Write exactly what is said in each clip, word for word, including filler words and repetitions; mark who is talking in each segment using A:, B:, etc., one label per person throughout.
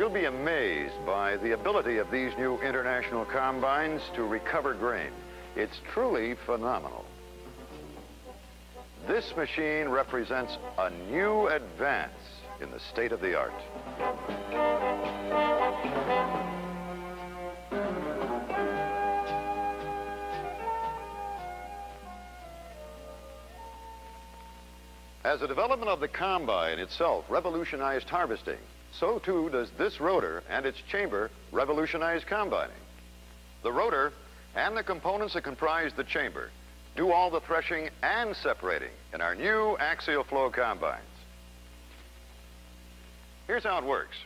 A: You'll be amazed by the ability of these new International combines to recover grain. It's truly phenomenal. This machine represents a new advance in the state of the art. As the development of the combine itself revolutionized harvesting, so too does this rotor and its chamber revolutionize combining. The rotor and the components that comprise the chamber do all the threshing and separating in our new axial flow combines. Here's how it works.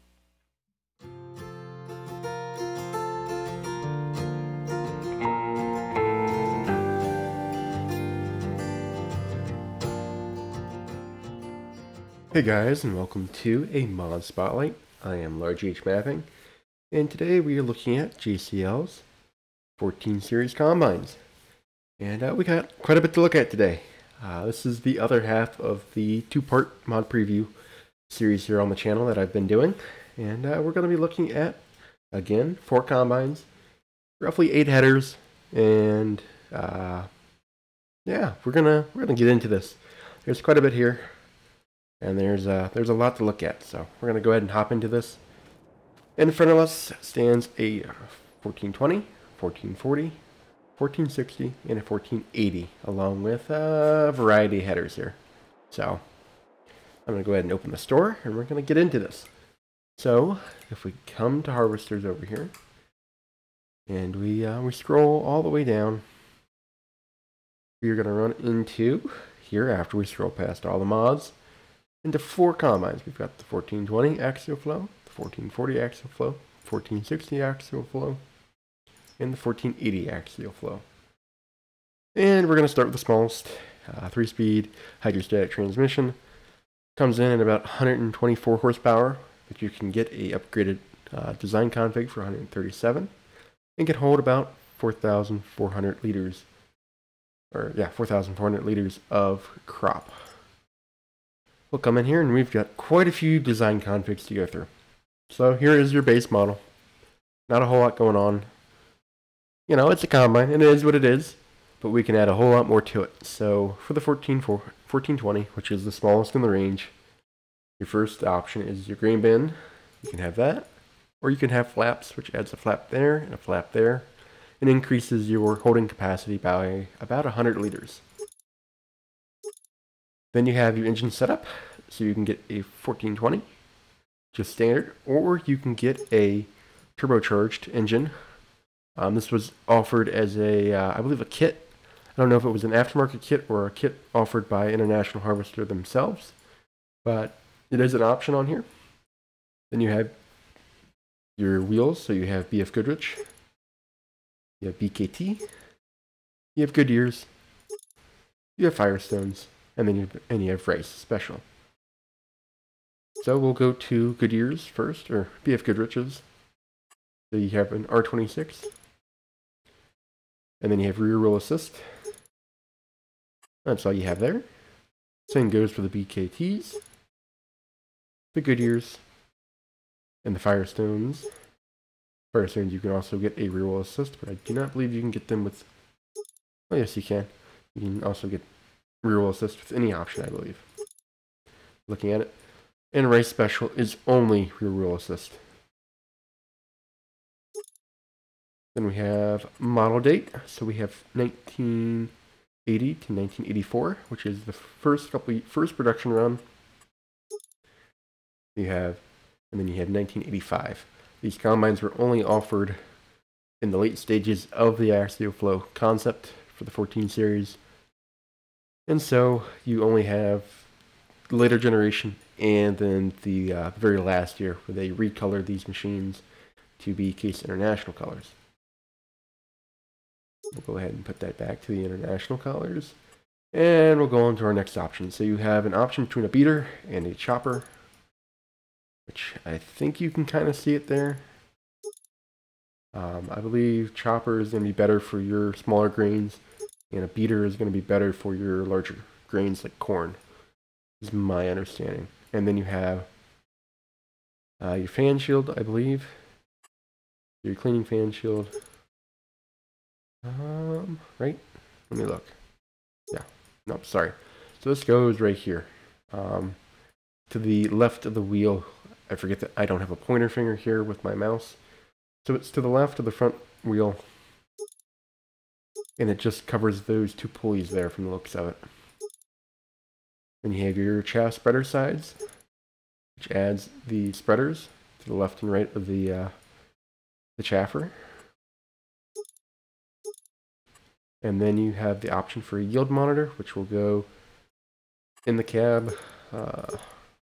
B: Hey guys, and welcome to a Mod Spotlight. I am Large H Mapping, and today we are looking at J C L's fourteen series combines. And uh, we got quite a bit to look at today. Uh, this is the other half of the two-part mod preview series here on the channel that I've been doing. And uh, we're going to be looking at, again, four combines, roughly eight headers, and uh, yeah, we're gonna we're gonna get into this. There's quite a bit here. And there's uh, there's a lot to look at, so we're going to go ahead and hop into this. In front of us stands a fourteen twenty, fourteen forty, fourteen sixty, and a fourteen eighty, along with a variety of headers here. So I'm going to go ahead and open the store, and we're going to get into this. So if we come to harvesters over here, and we, uh, we scroll all the way down, we're going to run into here, after we scroll past all the mods, into four combines. We've got the fourteen twenty axial flow, the fourteen forty axial flow, fourteen sixty axial flow, and the fourteen eighty axial flow. And we're going to start with the smallest, uh, three-speed hydrostatic transmission. Comes in at about one hundred twenty-four horsepower, but you can get a upgraded uh, design config for one hundred thirty-seven, and can hold about four thousand four hundred liters, or yeah, four thousand four hundred liters of crop. We'll come in here and we've got quite a few design configs to go through. So here is your base model. Not a whole lot going on. You know, it's a combine and it is what it is, but we can add a whole lot more to it. So for the fourteen twenty, which is the smallest in the range, your first option is your grain bin. You can have that, or you can have flaps, which adds a flap there and a flap there, and increases your holding capacity by about one hundred liters. Then you have your engine setup, so you can get a fourteen twenty, just standard, or you can get a turbocharged engine. Um, this was offered as a, uh, I believe, a kit. I don't know if it was an aftermarket kit or a kit offered by International Harvester themselves, but it is an option on here. Then you have your wheels, so you have B F Goodrich, you have B K T, you have Goodyears, you have Firestones, and then you, and you have Rice Special. So we'll go to Goodyears first, or B F Goodrich's. So you have an R twenty-six, and then you have rear wheel assist. That's all you have there. Same goes for the B K Ts, the Goodyears, and the Firestones. Firestones you can also get a rear wheel assist, but I do not believe you can get them with... Oh yes, you can. You can also get rear wheel assist with any option, I believe. Looking at it. And Rice Special is only rear wheel assist. Then we have model date. So we have nineteen eighty to nineteen eighty-four, which is the first couple first production run. You have, and then you have nineteen eighty-five. These combines were only offered in the late stages of the axial flow concept for the fourteen series. And so you only have the later generation and then the uh, very last year where they recolored these machines to be Case International colors. We'll go ahead and put that back to the International colors. And we'll go on to our next option. So you have an option between a beater and a chopper, which I think you can kind of see it there. Um, I believe chopper is going to be better for your smaller grains, and a beater is going to be better for your larger grains like corn, is my understanding. And then you have Uh, your fan shield, I believe. Your cleaning fan shield. Um, right? Let me look. Yeah. No, sorry. So this goes right here. Um, to the left of the wheel. I forget that I don't have a pointer finger here with my mouse. So it's to the left of the front wheel. And it just covers those two pulleys there from the looks of it. Then you have your chaff spreader sides, which adds the spreaders to the left and right of the uh, the chaffer. And then you have the option for a yield monitor, which will go in the cab. Uh,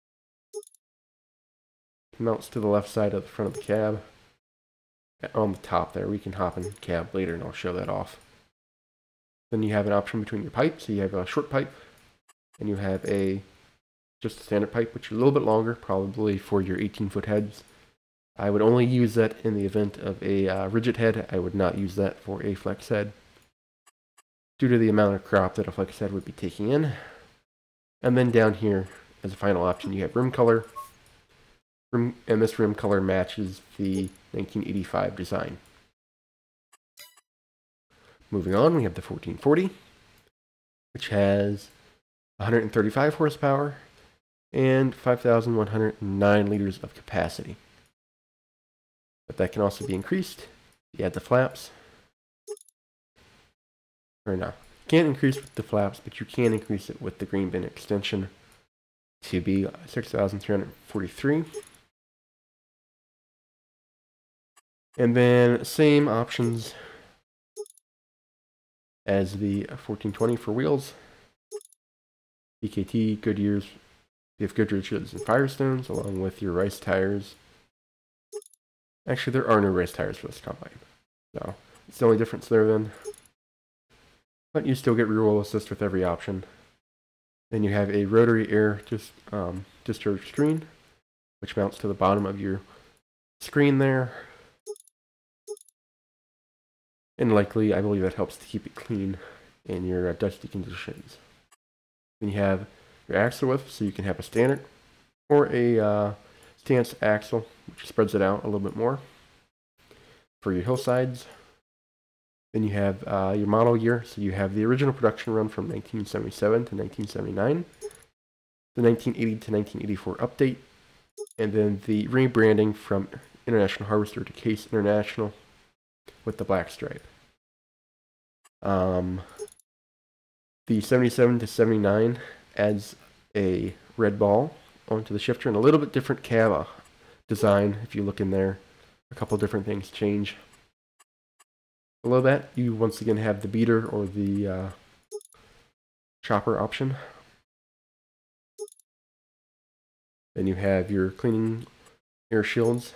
B: mounts to the left side of the front of the cab. On the top there, we can hop in cab later and I'll show that off. Then you have an option between your pipes. So you have a short pipe, and you have a just a standard pipe, which is a little bit longer, probably for your eighteen foot heads. I would only use that in the event of a uh, rigid head. I would not use that for a flex head, due to the amount of crop that a flex head would be taking in. And then down here, as a final option, you have rim color. Rim, and this rim color matches the nineteen eighty-five design. Moving on, we have the fourteen forty, which has one hundred thirty-five horsepower and five thousand one hundred nine liters of capacity. But that can also be increased. You add the flaps. Or no, can't increase with the flaps, but you can increase it with the green bin extension to be six thousand three hundred forty-three. And then same options as the fourteen twenty for wheels. B K T, Goodyears, B F Goodrich's, and Firestones, along with your Rice tires. Actually, there are no Rice tires for this combine, so it's the only difference there then. But you still get rear wheel assist with every option. Then you have a rotary air just um, discharge screen, which mounts to the bottom of your screen there. And likely, I believe that helps to keep it clean in your uh, dusty conditions. Then you have your axle width, so you can have a standard or a uh, stance axle, which spreads it out a little bit more for your hillsides. Then you have uh, your model year, so you have the original production run from nineteen seventy-seven to nineteen seventy-nine, the nineteen eighty to nineteen eighty-four update, and then the rebranding from International Harvester to Case International with the black stripe. Um, the seventy-seven to seventy-nine adds a red ball onto the shifter and a little bit different cab design. If you look in there, a couple different things change. Below that, you once again have the beater or the uh, chopper option. Then you have your cleaning air shields.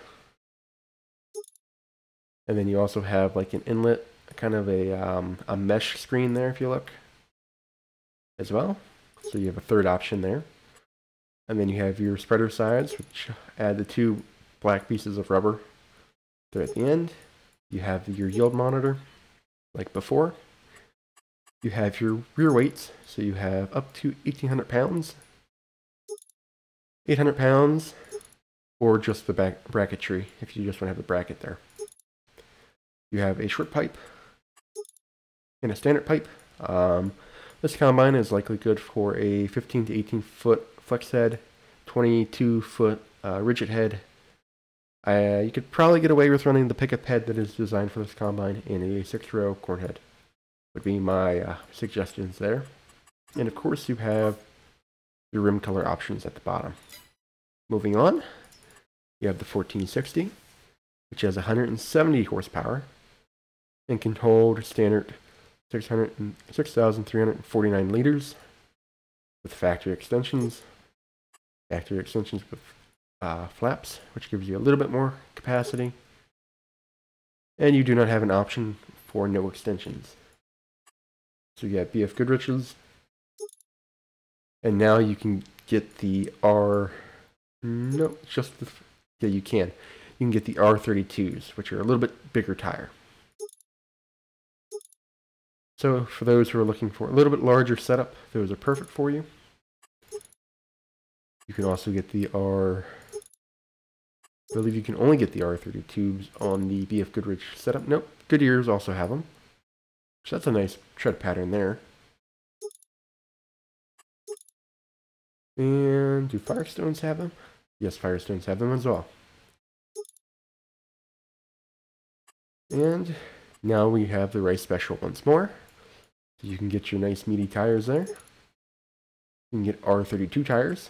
B: And then you also have like an inlet, kind of a, um, a mesh screen there if you look as well. So you have a third option there. And then you have your spreader sides, which add the two black pieces of rubber there at the end. You have your yield monitor, like before. You have your rear weights, so you have up to eighteen hundred pounds, eight hundred pounds, or just the back bracketry if you just want to have the bracket there. You have a short pipe and a standard pipe. Um, this combine is likely good for a fifteen to eighteen foot flex head, twenty-two foot uh, rigid head. Uh, you could probably get away with running the pickup head that is designed for this combine in a six row corn head. Would be my uh, suggestions there. And of course you have your rim color options at the bottom. Moving on, you have the fourteen sixty, which has one hundred seventy horsepower and can hold standard six thousand three hundred forty-nine liters with factory extensions. Factory extensions with uh, flaps, which gives you a little bit more capacity. And you do not have an option for no extensions. So you have B F Goodrich's. And now you can get the R... No, just the... Yeah, you can. You can get the R thirty-twos, which are a little bit bigger tire. So for those who are looking for a little bit larger setup, those are perfect for you. You can also get the R I believe you can only get the R thirty-twos on the B F Goodrich setup. Nope, Goodyears also have them. So that's a nice tread pattern there. And do Firestones have them? Yes, Firestones have them as well. And now we have the Rice Special once more. So you can get your nice meaty tires there. You can get R thirty-two tires.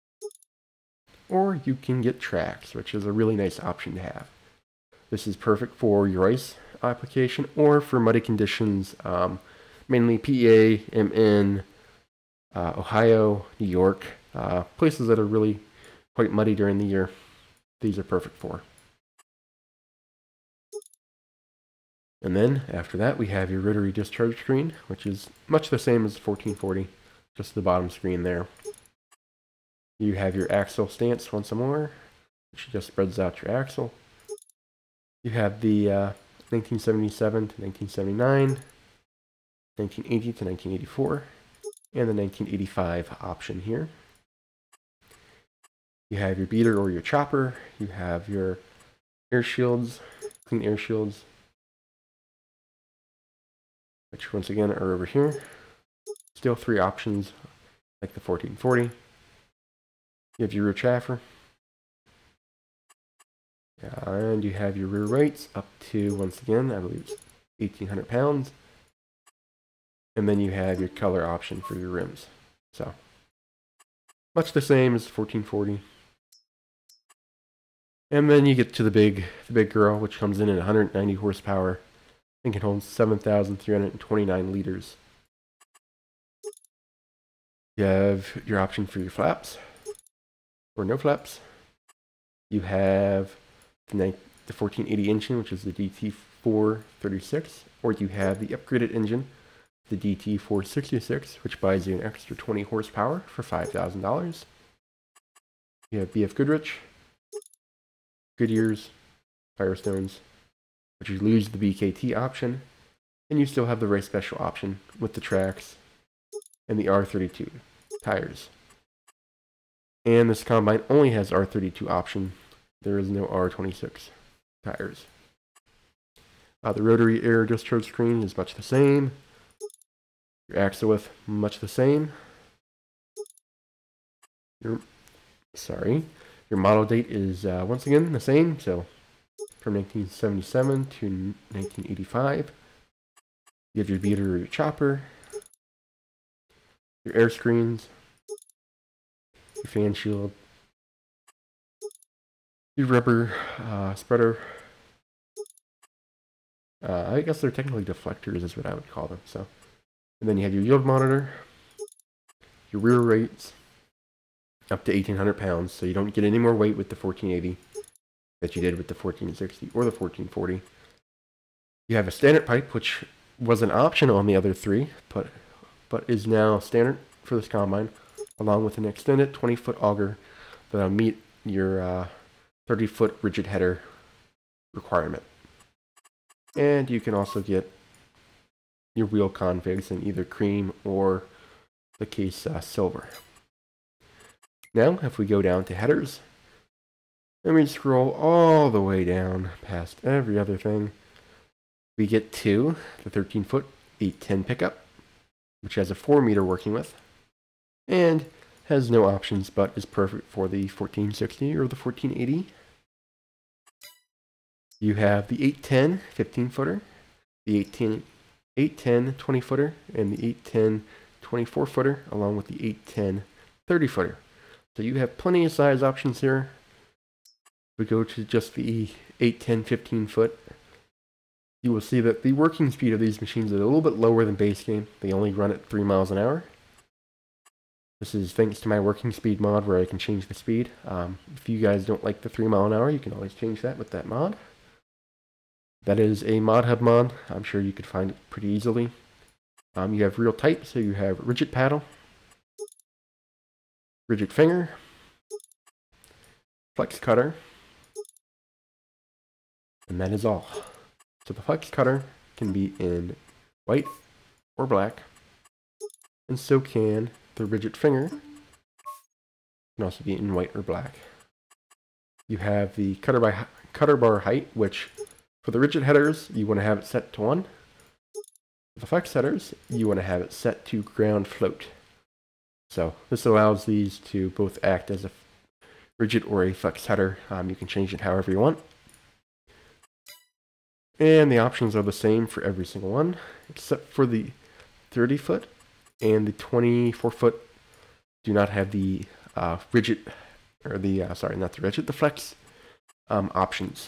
B: Or you can get tracks, which is a really nice option to have. This is perfect for your ice application or for muddy conditions, um, mainly P A, M N, uh, Ohio, New York, uh, places that are really quite muddy during the year. These are perfect for. And then after that we have your rotary discharge screen, which is much the same as the fourteen forty, just the bottom screen there. You have your axle stance once more, which just spreads out your axle. You have the uh, nineteen seventy-seven to nineteen seventy-nine, nineteen eighty to nineteen eighty-four, and the nineteen eighty-five option here. You have your beater or your chopper. You have your air shields, clean air shields, which once again are over here. Still three options like the fourteen forty. You have your rear chaffer. And you have your rear rates up to, once again, I believe it's eighteen hundred pounds. And then you have your color option for your rims. So, much the same as fourteen forty. And then you get to the big, the big girl, which comes in at one hundred ninety horsepower and can hold seven thousand three hundred twenty-nine liters. You have your option for your flaps, or no flaps. You have the fourteen eighty engine, which is the D T four thirty-six, or you have the upgraded engine, the D T four sixty-six, which buys you an extra twenty horsepower for five thousand dollars. You have B F Goodrich, Goodyears, Firestones, but you lose the B K T option, and you still have the Rice Special option with the tracks and the R thirty-two tires. And this combine only has R thirty-two option. There is no R twenty-six tires. Uh, the rotary air discharge screen is much the same. Your axle width, much the same. Your, sorry, your model date is uh, once again the same. So from nineteen seventy-seven to nineteen eighty-five. You have your beater or your chopper, your air screens, your fan shield, your rubber uh, spreader. Uh, I guess they're technically deflectors is what I would call them. So, and then you have your yield monitor, your rear rates, up to eighteen hundred pounds. So you don't get any more weight with the fourteen eighty that you did with the fourteen sixty or the fourteen forty. You have a standard pipe, which was an option on the other three, but but is now standard for this combine, along with an extended twenty foot auger that'll meet your uh, thirty foot rigid header requirement. And you can also get your wheel configs in either cream or the case uh, silver. Now, if we go down to headers, and we scroll all the way down past every other thing, we get to the thirteen foot eight ten pickup, which has a four meter working width, and has no options but is perfect for the fourteen sixty or the fourteen eighty. You have the eight ten fifteen footer, the eight ten twenty footer, and the eight ten twenty-four footer, along with the eight ten thirty footer. So you have plenty of size options here. We go to just the eight ten fifteen foot. You will see that the working speed of these machines is a little bit lower than base game. They only run at three miles an hour. This is thanks to my working speed mod where I can change the speed. Um, if you guys don't like the three mile an hour, you can always change that with that mod. That is a ModHub mod. I'm sure you could find it pretty easily. Um, you have real type, so you have rigid paddle, rigid finger, flex cutter, and that is all. So the flex cutter can be in white or black, and so can the rigid finger. Can also be in white or black. You have the cutter, by, cutter bar height, which for the rigid headers, you want to have it set to one. For the flex headers, you want to have it set to ground float. So this allows these to both act as a rigid or a flex header. Um, you can change it however you want. And the options are the same for every single one, except for the thirty foot and the twenty-four foot do not have the uh, rigid, or the, uh, sorry, not the rigid, the flex um, options.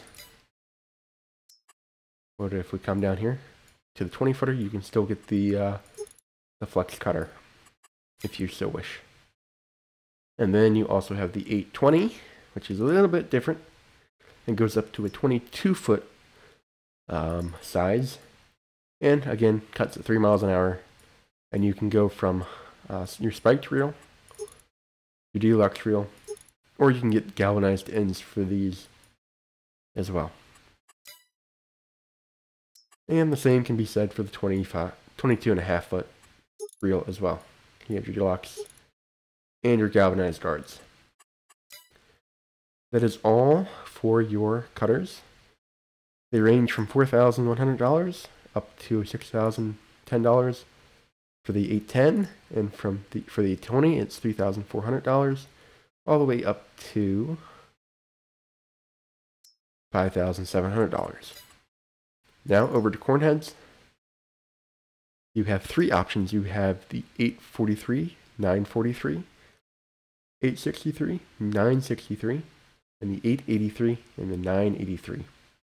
B: But if we come down here to the twenty footer, you can still get the, uh, the flex cutter, if you so wish. And then you also have the eight twenty, which is a little bit different. It goes up to a twenty-two foot um, size. And again, cuts at three miles an hour. And you can go from uh, your spiked reel, your deluxe reel, or you can get galvanized ends for these as well. And the same can be said for the twenty-five, twenty-two and a half foot reel as well. You have your deluxe and your galvanized guards. That is all for your cutters. They range from four thousand one hundred dollars up to six thousand ten dollars for the eight ten, and from the for the eight twenty it's three thousand four hundred dollars, all the way up to five thousand seven hundred dollars. Now over to corn heads. You have three options. You have the eight forty-three, nine forty-three, eight sixty-three, nine sixty-three, and the eight eighty-three and the nine eighty-three.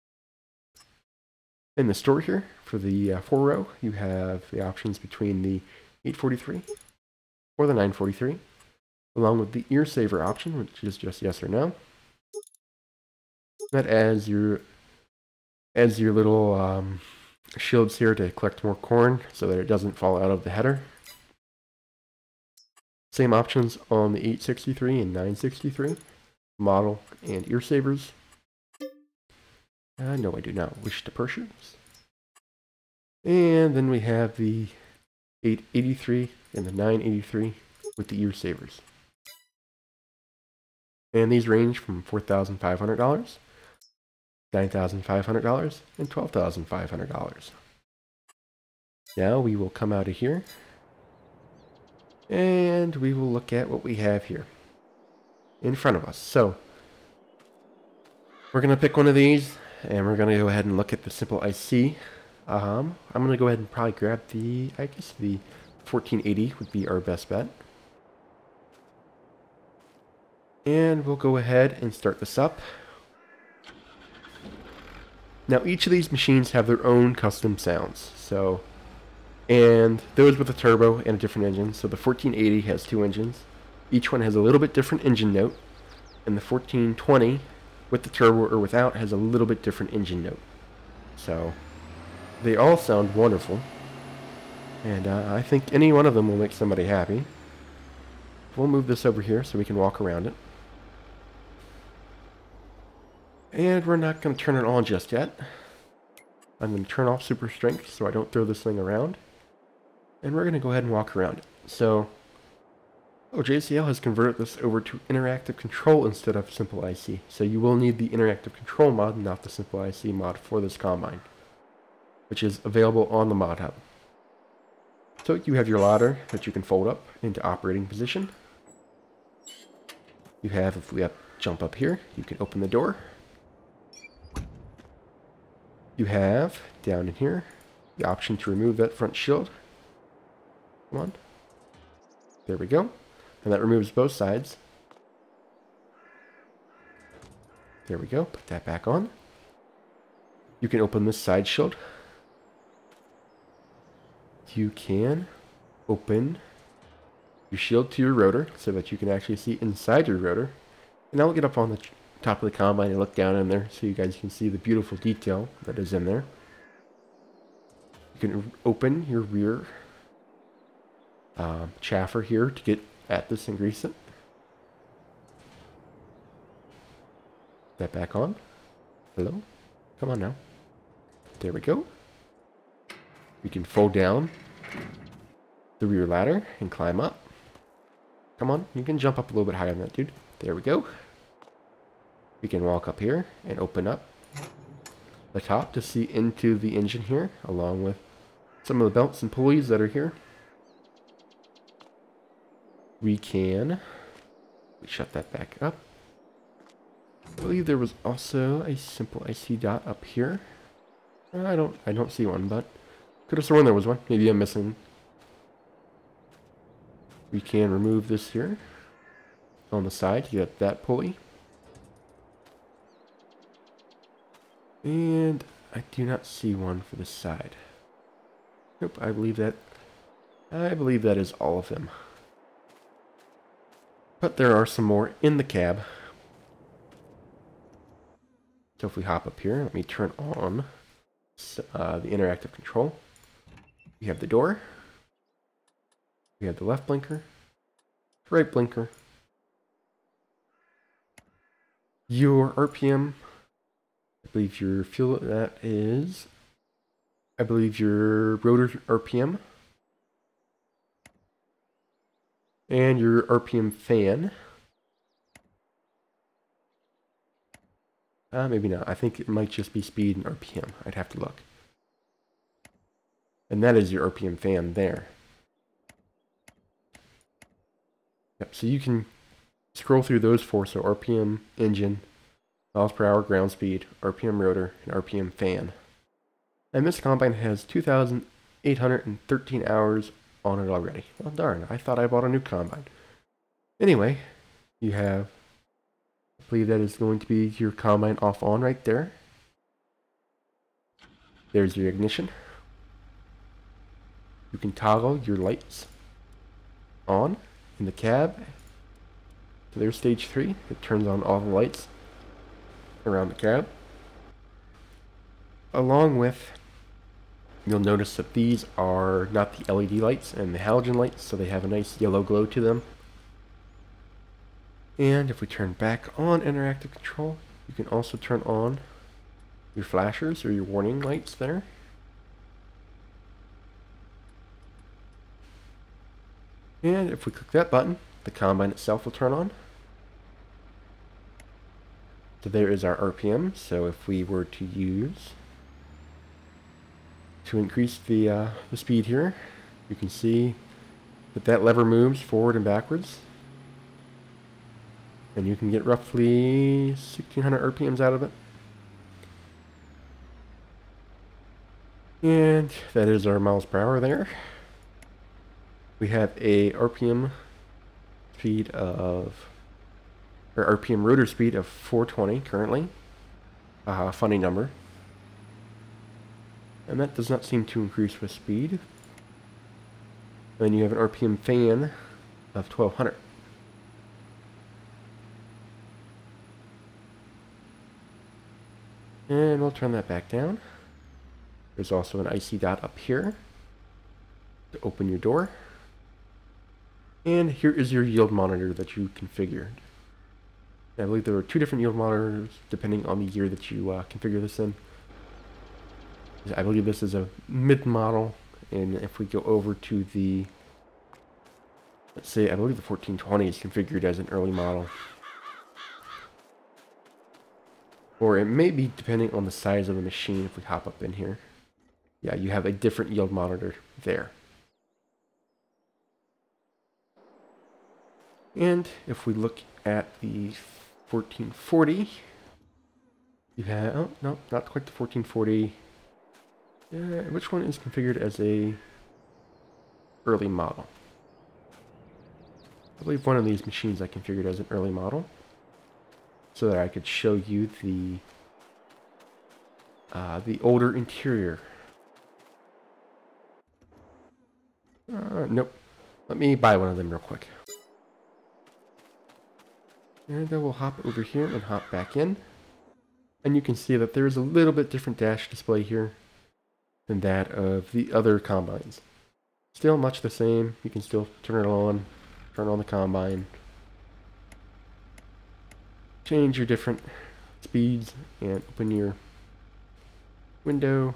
B: In the store here, for the uh, four row, you have the options between the eight forty-three or the nine forty-three, along with the ear saver option, which is just yes or no. That adds your adds your little um, shields here to collect more corn so that it doesn't fall out of the header. Same options on the eight sixty-three and nine sixty-three, model and ear savers. Uh, no, I do not wish to purchase. And then we have the eight eighty-three and the nine eighty-three with the ear savers. And these range from four thousand five hundred dollars, nine thousand five hundred dollars, and twelve thousand five hundred dollars. Now we will come out of here and we will look at what we have here in front of us. So we're going to pick one of these and we're going to go ahead and look at the Simple I C. Um, I'm going to go ahead and probably grab the, I guess the fourteen eighty would be our best bet. And we'll go ahead and start this up. Now each of these machines have their own custom sounds. So, and those with a turbo and a different engine. So the fourteen eighty has two engines. Each one has a little bit different engine note. And the fourteen twenty with the turbo or without has a little bit different engine note. So they all sound wonderful. And uh, I think any one of them will make somebody happy. We'll move this over here so we can walk around it. And we're not going to turn it on just yet. I'm going to turn off super strength so I don't throw this thing around. And we're going to go ahead and walk around it. So, oh, J C L has converted this over to interactive control instead of Simple I C. So you will need the interactive control mod, not the Simple I C mod for this combine, which is available on the mod hub. So you have your ladder that you can fold up into operating position. You have, if we up, jump up here, you can open the door. You have, down in here, the option to remove that front shield. Come on. There we go. And that removes both sides. There we go. Put that back on. You can open this side shield. You can open your shield to your rotor so that you can actually see inside your rotor. And I'll get up on the top of the combine and look down in there so you guys can see the beautiful detail that is in there. You can open your rear um, chaffer here to get at this and grease it. That back on. Hello? Come on now. There we go. You can fold down the rear ladder and climb up. Come on, you can jump up a little bit higher than that, dude. There we go. We can walk up here and open up the top to see into the engine here, along with some of the belts and pulleys that are here. We can we shut that back up. I believe there was also a simple I C dot up here. I don't I don't see one, but could have sworn there was one. Maybe I'm missing. We can remove this here on the side to get that pulley. And I do not see one for the side. Nope, I believe that I believe that is all of them. But there are some more in the cab. So if we hop up here, let me turn on uh, the interactive control. We have the door. We have the left blinker, right blinker. Your R P M, I believe your fuel, that is, I believe your rotor R P M. And your R P M fan. Uh, maybe not. I think it might just be speed and R P M. I'd have to look. And that is your R P M fan there. Yep, so you can scroll through those four. So R P M engine, miles per hour ground speed, R P M rotor, and R P M fan. And this combine has two thousand eight hundred thirteen hours on it already. Well, darn, I thought I bought a new combine. Anyway, you have, I believe that is going to be your combine off on right there. There's your ignition. You can toggle your lights on in the cab. So there's stage three. It turns on all the lights around the cab. Along with, you'll notice that these are not the L E D lights and the halogen lights, so they have a nice yellow glow to them. And if we turn back on interactive control, you can also turn on your flashers or your warning lights there. And if we click that button, the combine itself will turn on. So there is our R P M. So if we were to use to increase the uh, the speed here, you can see that that lever moves forward and backwards, and you can get roughly sixteen hundred R P Ms out of it. And that is our miles per hour there. We have a R P M speed of, or R P M rotor speed of four twenty currently. Uh, funny number. And that does not seem to increase with speed. Then you have an R P M fan of twelve hundred. And we'll turn that back down. There's also an I C dot up here to open your door. And here is your yield monitor that you configured. I believe there are two different yield monitors depending on the year that you uh, configure this in. I believe this is a mid-model, and if we go over to the, let's say, I believe the fourteen twenty is configured as an early model. Or it may be depending on the size of the machine if we hop up in here. Yeah, you have a different yield monitor there. And if we look at the fourteen forty, you have, oh, no, not quite the fourteen forty. Yeah, which one is configured as a early model? I believe one of these machines I configured as an early model, so that I could show you the uh, the older interior. Uh, nope. Let me buy one of them real quick. And then we'll hop over here and hop back in. And you can see that there is a little bit different dash display here than that of the other combines. Still much the same. You can still turn it on, turn on the combine, change your different speeds, and open your window.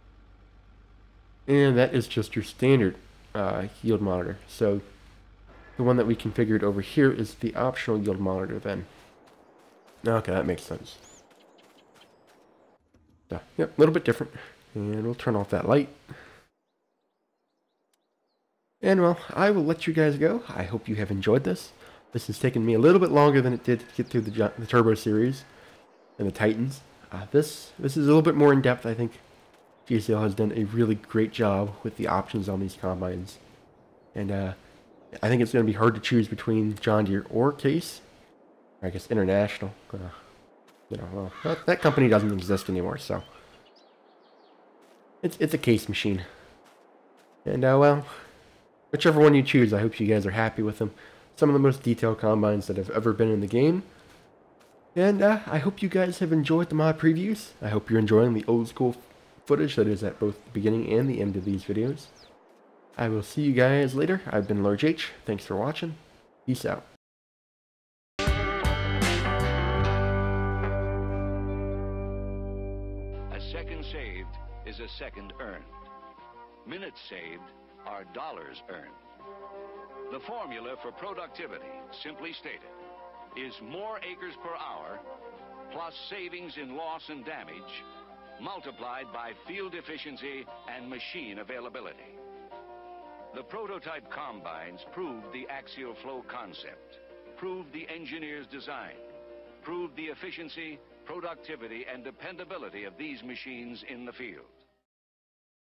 B: And that is just your standard uh, yield monitor. So the one that we configured over here is the optional yield monitor then. Okay, that makes sense. So, yep, a little bit different. And we'll turn off that light. And well, I will let you guys go. I hope you have enjoyed this. This has taken me a little bit longer than it did to get through the, the Turbo series and the Titans. Uh, this this is a little bit more in depth. I think J C L has done a really great job with the options on these combines. And uh, I think it's going to be hard to choose between John Deere or Case. Or I guess International. Uh, you know, well, that, that company doesn't exist anymore, so it's it's a Case machine. And uh, well, whichever one you choose, I hope you guys are happy with them. Some of the most detailed combines that have ever been in the game. And uh, I hope you guys have enjoyed the mod previews. I hope you're enjoying the old school footage that is at both the beginning and the end of these videos. I will see you guys later. I've been Large H. Thanks for watching. Peace out.
C: A second saved is a second earned. Minutes saved are dollars earned. The formula for productivity, simply stated, is more acres per hour plus savings in loss and damage multiplied by field efficiency and machine availability. The prototype combines proved the axial flow concept, proved the engineer's design, proved the efficiency, productivity, and dependability of these machines in the field.